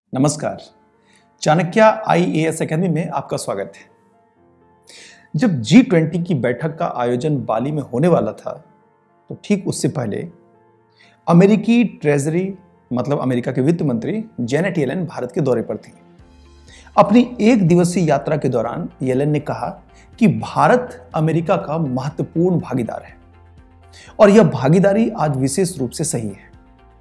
नमस्कार। Chanakya IAS academy में आपका स्वागत है। जब G20 की बैठक का आयोजन बाली में होने वाला था तो ठीक उससे पहले अमेरिकी ट्रेजरी मतलब अमेरिका के वित्त मंत्री जेनेट येलेन भारत के दौरे पर थी। अपनी एक दिवसीय यात्रा के दौरान येलेन ने कहा कि भारत अमेरिका का महत्वपूर्ण भागीदार है और यह भागीदारी आज विशेष रूप से सही है।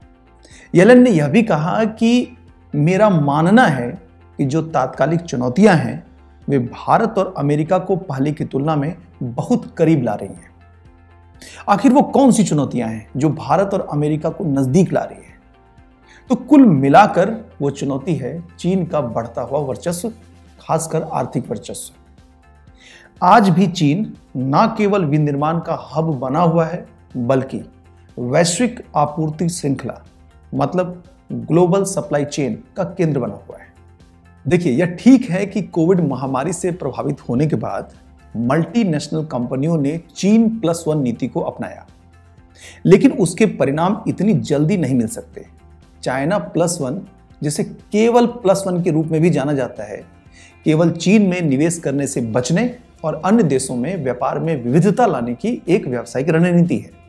येलेन ने यह भी कहा कि मेरा मानना है कि जो तात्कालिक चुनौतियां हैं वे भारत और अमेरिका को पहले की तुलना में बहुत करीब ला रही हैं। आखिर वो कौन सी चुनौतियां हैं जो भारत और अमेरिका को नजदीक ला रही है? तो कुल मिलाकर वो चुनौती है चीन का बढ़ता हुआ वर्चस्व, खासकर आर्थिक वर्चस्व। आज भी चीन न केवल विनिर्माण का हब बना हुआ है बल्कि वैश्विक आपूर्ति श्रृंखला मतलब ग्लोबल सप्लाई चेन का केंद्र बना हुआ है। देखिए, यह ठीक है कि कोविड महामारी से प्रभावित होने के बाद मल्टीनेशनल कंपनियों ने चीन +1 नीति को अपनाया, लेकिन उसके परिणाम इतनी जल्दी नहीं मिल सकते। चाइना +1, जिसे केवल +1 के रूप में भी जाना जाता है, केवल चीन में निवेश करने से बचने और अन्य देशों में व्यापार में विविधता लाने की एक व्यावसायिक रणनीति है।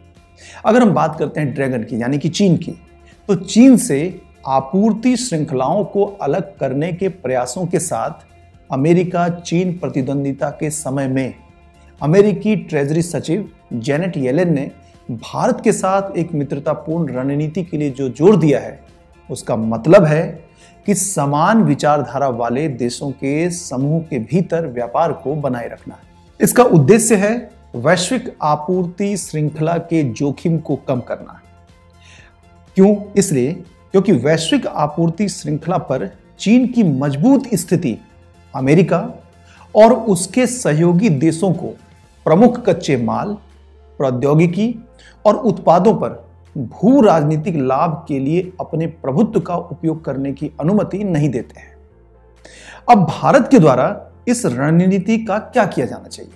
अगर हम बात करते हैं ड्रैगन की यानी कि चीन की, तो चीन से आपूर्ति श्रृंखलाओं को अलग करने के प्रयासों के साथ अमेरिका चीन प्रतिद्वंदिता के समय में अमेरिकी ट्रेजरी सचिव जेनेट येलेन ने भारत के साथ एक मित्रतापूर्ण रणनीति के लिए जो जोर दिया है, उसका मतलब है कि समान विचारधारा वाले देशों के समूह के भीतर व्यापार को बनाए रखना। इसका उद्देश्य है वैश्विक आपूर्ति श्रृंखला के जोखिम को कम करना। क्यों? इसलिए क्योंकि वैश्विक आपूर्ति श्रृंखला पर चीन की मजबूत स्थिति अमेरिका और उसके सहयोगी देशों को प्रमुख कच्चे माल, प्रौद्योगिकी और उत्पादों पर भू राजनीतिक लाभ के लिए अपने प्रभुत्व का उपयोग करने की अनुमति नहीं देते हैं। अब भारत के द्वारा इस रणनीति का क्या किया जाना चाहिए?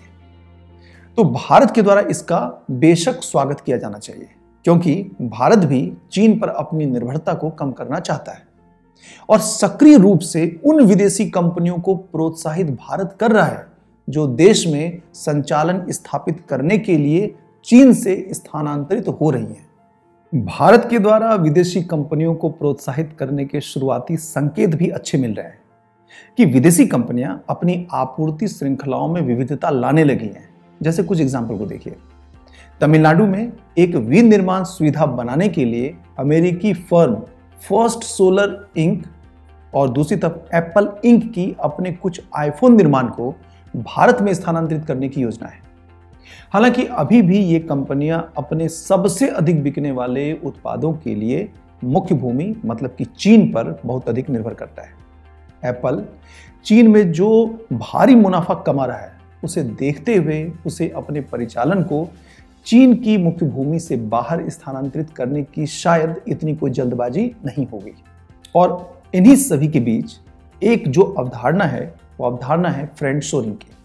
तो भारत के द्वारा इसका बेशक स्वागत किया जाना चाहिए, क्योंकि भारत भी चीन पर अपनी निर्भरता को कम करना चाहता है और सक्रिय रूप से उन विदेशी कंपनियों को प्रोत्साहित भारत कर रहा है जो देश में संचालन स्थापित करने के लिए चीन से स्थानांतरित हो रही हैं। भारत के द्वारा विदेशी कंपनियों को प्रोत्साहित करने के शुरुआती संकेत भी अच्छे मिल रहे हैं कि विदेशी कंपनियां अपनी आपूर्ति श्रृंखलाओं में विविधता लाने लगी हैं। जैसे कुछ एग्जाम्पल को देखिए। तमिलनाडु में एक विनिर्माण सुविधा बनाने के लिए अमेरिकी फर्म फर्स्ट सोलर इंक और दूसरी तरफ एप्पल इंक की अपने कुछ आईफोन निर्माण को भारत में स्थानांतरित करने की योजना है। हालांकि अभी भी ये कंपनियां अपने सबसे अधिक बिकने वाले उत्पादों के लिए मुख्य भूमि मतलब कि चीन पर बहुत अधिक निर्भर करता है। एप्पल चीन में जो भारी मुनाफा कमा रहा है उसे देखते हुए उसे अपने परिचालन को चीन की मुख्य भूमि से बाहर स्थानांतरित करने की शायद इतनी कोई जल्दबाजी नहीं होगी। और इन्हीं सभी के बीच एक जो अवधारणा है वो अवधारणा है फ्रेंड शोरिंग की।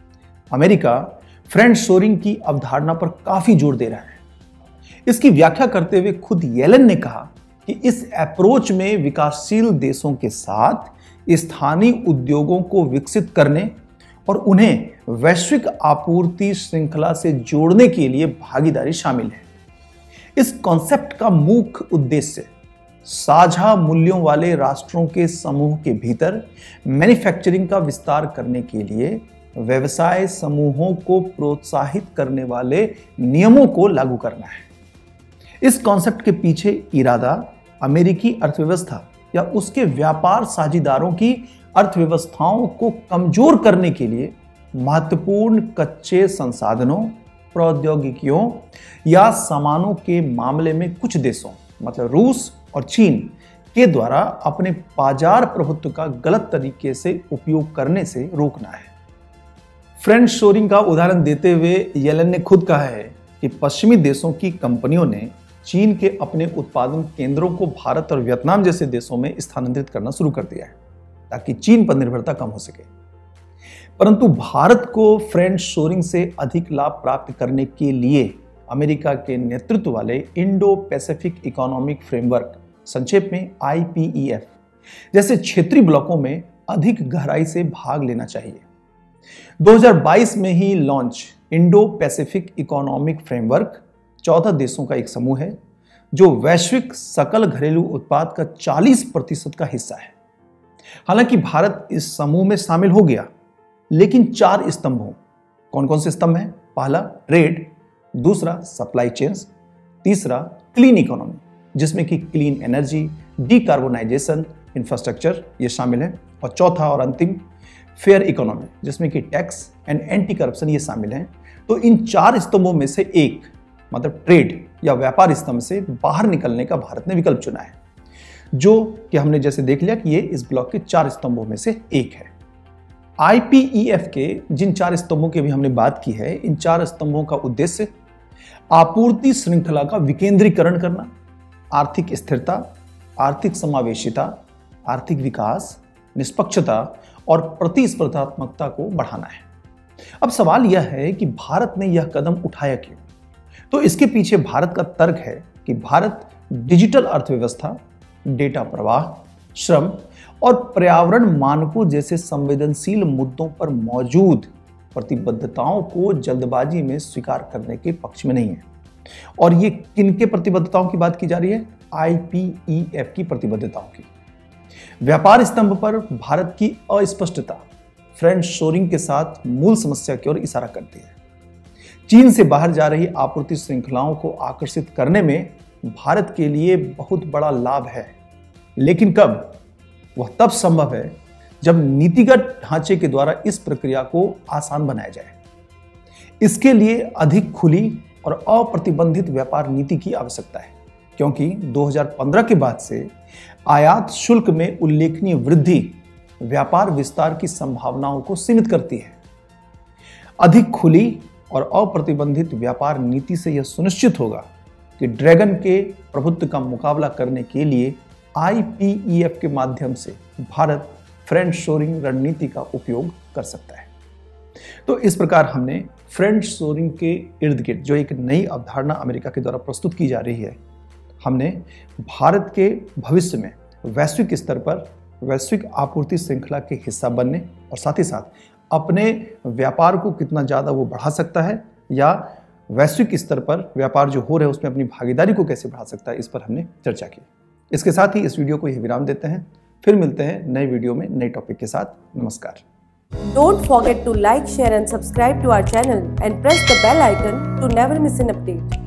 अमेरिका फ्रेंड शोरिंग की अवधारणा पर काफी जोर दे रहा है। इसकी व्याख्या करते हुए खुद येलेन ने कहा कि इस अप्रोच में विकासशील देशों के साथ स्थानीय उद्योगों को विकसित करने और उन्हें वैश्विक आपूर्ति श्रृंखला से जोड़ने के लिए भागीदारी शामिल है। इस कॉन्सेप्ट का मुख्य उद्देश्य साझा मूल्यों वाले राष्ट्रों के समूह के भीतर मैन्युफैक्चरिंग का विस्तार करने के लिए व्यवसाय समूहों को प्रोत्साहित करने वाले नियमों को लागू करना है। इस कॉन्सेप्ट के पीछे इरादा अमेरिकी अर्थव्यवस्था या उसके व्यापार साझेदारों की अर्थव्यवस्थाओं को कमजोर करने के लिए महत्वपूर्ण कच्चे संसाधनों, प्रौद्योगिकियों या सामानों के मामले में कुछ देशों मतलब रूस और चीन के द्वारा अपने बाजार प्रभुत्व का गलत तरीके से उपयोग करने से रोकना है। फ्रेंड शोरिंग का उदाहरण देते हुए येलेन ने खुद कहा है कि पश्चिमी देशों की कंपनियों ने चीन के अपने उत्पादन केंद्रों को भारत और वियतनाम जैसे देशों में स्थानांतरित करना शुरू कर दिया है ताकि चीन पर निर्भरता कम हो सके। परंतु भारत को फ्रेंड शोरिंग से अधिक लाभ प्राप्त करने के लिए अमेरिका के नेतृत्व वाले इंडो पैसिफिक इकोनॉमिक फ्रेमवर्क संक्षेप में IPEF जैसे क्षेत्रीय ब्लॉकों में अधिक गहराई से भाग लेना चाहिए। 2022 में ही launch Indo Pacific economic framework 14 देशों का एक समूह है जो वैश्विक सकल घरेलू उत्पाद का 40% का हिस्सा है। हालांकि भारत इस समूह में शामिल हो गया, लेकिन 4 स्तंभों, कौन कौन से स्तंभ हैं? पहला ट्रेड, दूसरा सप्लाई चेन्स, तीसरा क्लीन इकोनॉमी जिसमें कि क्लीन एनर्जी, डीकार्बोनाइजेशन, इंफ्रास्ट्रक्चर ये शामिल है, और चौथा और अंतिम फेयर इकोनॉमी जिसमें कि टैक्स एंड एंटी करप्शन ये शामिल हैं। तो इन 4 स्तंभों में से एक, मतलब ट्रेड या व्यापार स्तंभ से बाहर निकलने का भारत ने विकल्प चुना है, जो कि हमने जैसे देख लिया कि ये इस ब्लॉक के 4 स्तंभों में से एक है। IPEF के जिन 4 स्तंभों की भी हमने बात की है, इन 4 स्तंभों का उद्देश्य आपूर्ति श्रृंखला का विकेंद्रीकरण करना, आर्थिक स्थिरता, आर्थिक समावेशिता, आर्थिक विकास, निष्पक्षता और प्रतिस्पर्धात्मकता को बढ़ाना है। अब सवाल यह है कि भारत ने यह कदम उठाया क्यों? तो इसके पीछे भारत का तर्क है कि भारत डिजिटल अर्थव्यवस्था, डेटा प्रवाह, श्रम और पर्यावरण मानकों जैसे संवेदनशील मुद्दों पर मौजूद प्रतिबद्धताओं को जल्दबाजी में स्वीकार करने के पक्ष में नहीं है। और ये किनके प्रतिबद्धताओं की बात की जा रही है? IPEF की प्रतिबद्धताओं की। व्यापार स्तंभ पर भारत की अस्पष्टता फ्रेंड शोरिंग के साथ मूल समस्या की ओर इशारा करती है। चीन से बाहर जा रही आपूर्ति श्रृंखलाओं को आकर्षित करने में भारत के लिए बहुत बड़ा लाभ है, लेकिन कब? वह तब संभव है जब नीतिगत ढांचे के द्वारा इस प्रक्रिया को आसान बनाया जाए। इसके लिए अधिक खुली और अप्रतिबंधित व्यापार नीति की आवश्यकता है, क्योंकि 2015 के बाद से आयात शुल्क में उल्लेखनीय वृद्धि व्यापार विस्तार की संभावनाओं को सीमित करती है। अधिक खुली और अप्रतिबंधित व्यापार नीति से यह सुनिश्चित होगा कि ड्रैगन के प्रभुत्व का मुकाबला करने के लिए IPEF के माध्यम से भारत फ्रेंड शोरिंग रणनीति का उपयोग कर सकता है। तो इस प्रकार हमने फ्रेंड शोरिंग के इर्द गिर्द जो एक नई अवधारणा अमेरिका के द्वारा प्रस्तुत की जा रही है, हमने भारत के भविष्य में वैश्विक स्तर पर वैश्विक आपूर्ति श्रृंखला के हिस्सा बनने और साथ ही साथ अपने व्यापार को कितना ज़्यादा वो बढ़ा सकता है या वैश्विक स्तर पर व्यापार जो हो रहा है उसमें अपनी भागीदारी को कैसे बढ़ा सकता है, इस पर हमने चर्चा की। इसके साथ ही इस वीडियो को यह विराम देते हैं, फिर मिलते हैं नए वीडियो में नए टॉपिक के साथ। नमस्कार। Don't forget to like, share and subscribe to our channel and press the bell icon to never miss an update.